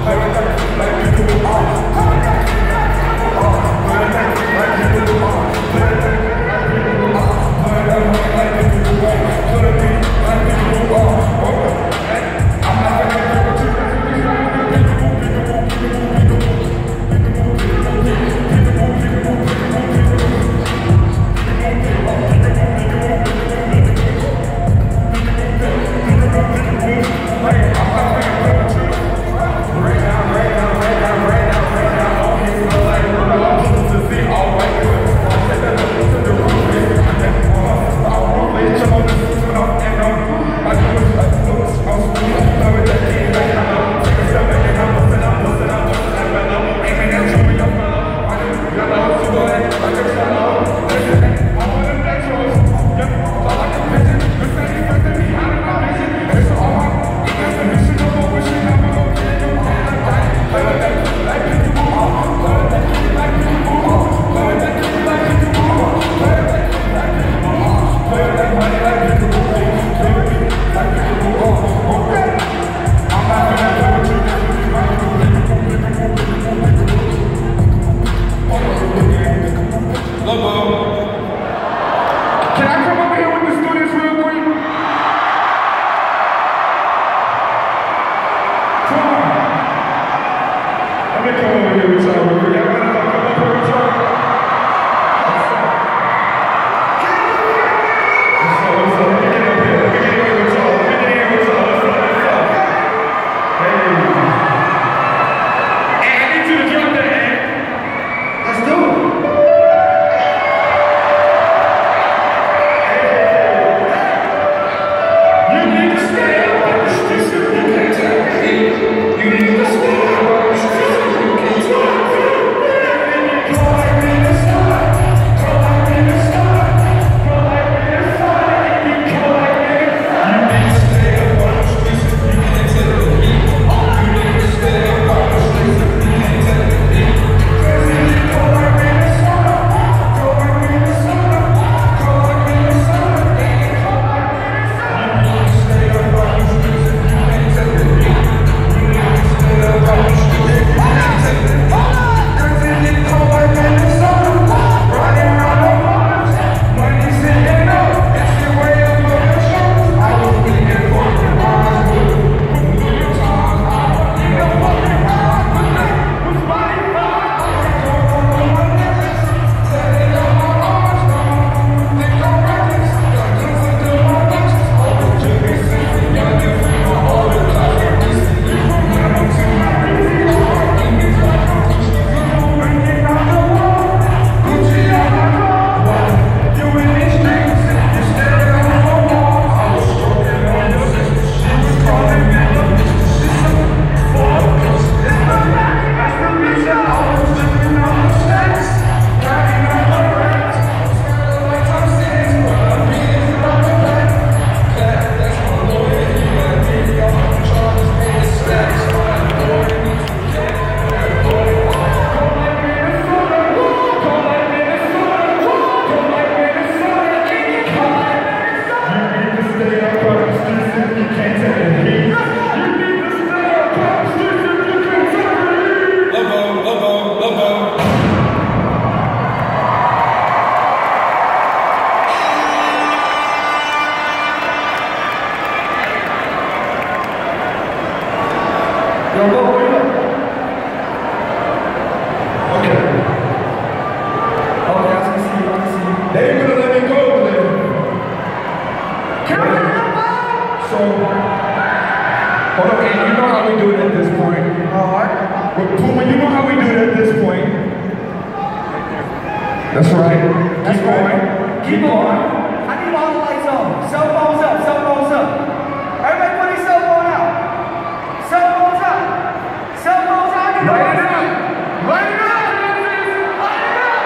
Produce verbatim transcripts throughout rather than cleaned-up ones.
That's right. That's Keep right. on. Keep on. I need all the lights on. Cell phones up. Cell phones up. Everybody put your cell phone out. Cell phones up. Cell phones out. I need Light it up. Light it up. Light it up. Light it up.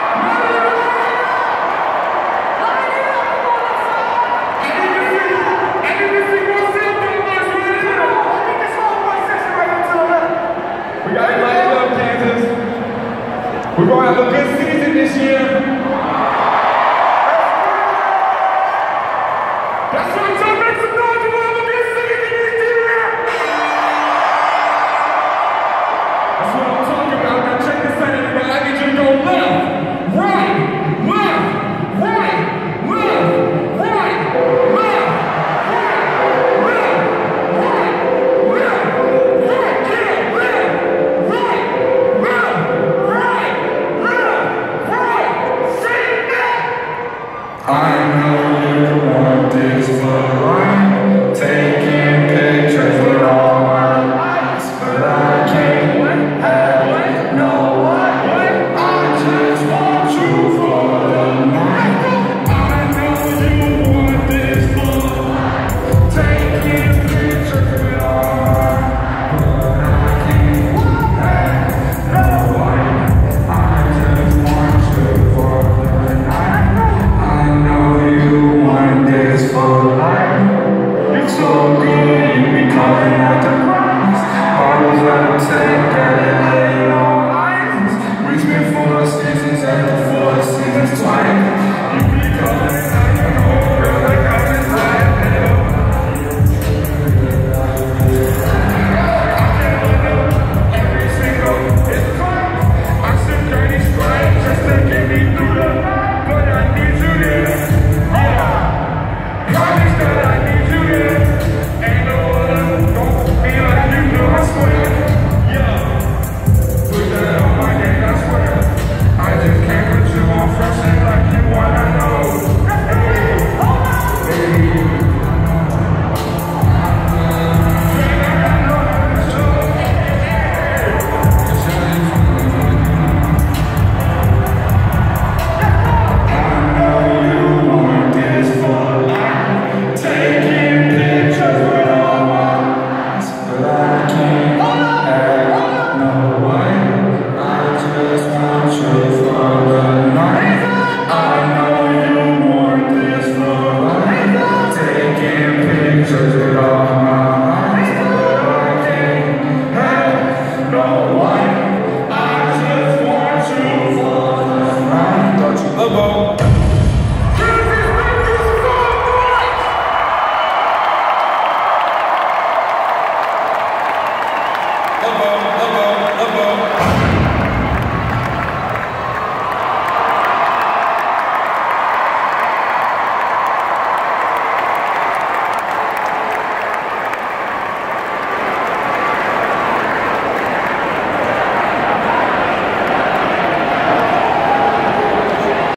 Light it up. I need to see. I need to see more cell phone lights right now. I think this whole front section right here to the left. We got to light it up, Kansas. We're going to have a good season this year.